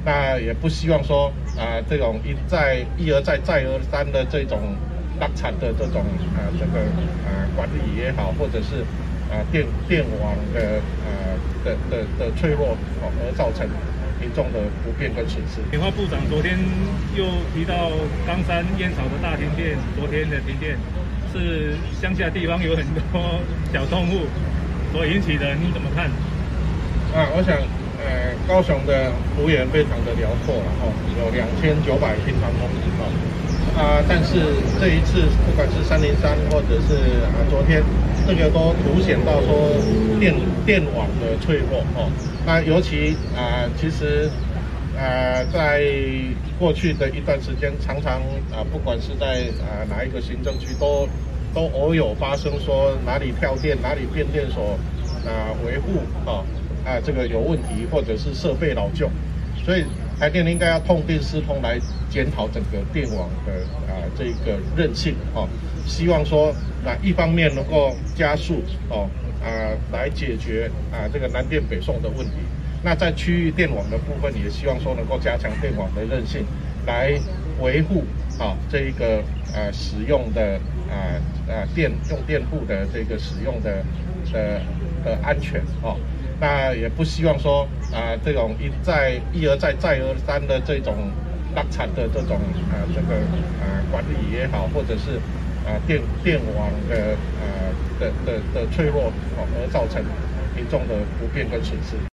那也不希望说这种一而再再而三的这种拉惨的这种这个管理也好，或者是电网的脆弱而造成民众的不便跟损失。 美化部长昨天又提到冈山燕巢的大停电，昨天的停电是乡下地方有很多小动物所引起的，你怎么看？ 我想高雄的幅员非常的辽阔了有2900平方公里但是这一次不管是303或者是昨天，这个都凸显到说电网的脆弱那尤其其实在过去的一段时间，常常不管是在哪一个行政区都偶有发生说哪里跳电，哪里变电所维护这个有问题，或者是设备老旧，所以台电应该要痛定思痛来检讨整个电网的这个韧性希望说一方面能够加速来解决这个南电北送的问题。那在区域电网的部分，也希望说能够加强电网的韧性，来维护这一个使用的用电户的这个使用的安全那也不希望说这种一而再再而三的这种拉惨的这种这个管理也好，或者是电网的脆弱而造成民众的不便跟损失。